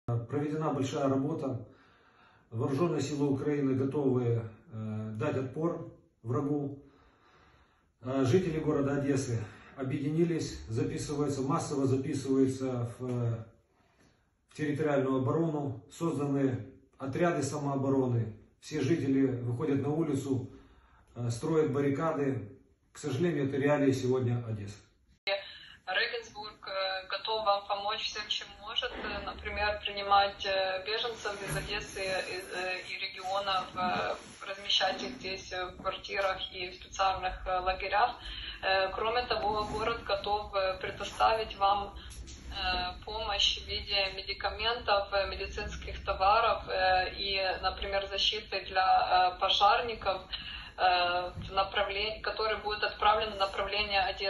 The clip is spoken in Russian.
Проведена большая работа. Вооруженные силы Украины готовы дать отпор врагу. Жители города Одессы объединились, массово записываются в территориальную оборону, созданы отряды самообороны. Все жители выходят на улицу, строят баррикады. К сожалению, это реалии сегодня Одессы. Регенсбург готов вам помочь всем, чем может. Например, принимать беженцев из Одессы и регионов, размещать их здесь в квартирах и в специальных лагерях. Кроме того, город готов предоставить вам помощь в виде медикаментов, медицинских товаров и, например, защиты для пожарников, которые будут отправлены в направление Одессы.